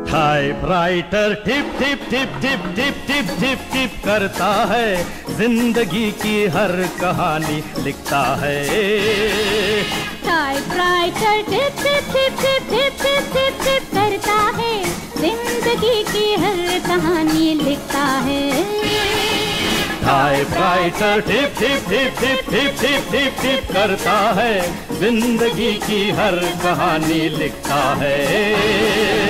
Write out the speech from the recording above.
Typewriter tip tip tip tip tip tip tip tip करता है, जिंदगी की हर कहानी लिखता है। Typewriter tip tip tip tip tip tip tip tip करता है, जिंदगी की हर कहानी लिखता है। Typewriter tip tip tip tip tip tip tip tip करता है, जिंदगी की हर कहानी लिखता है।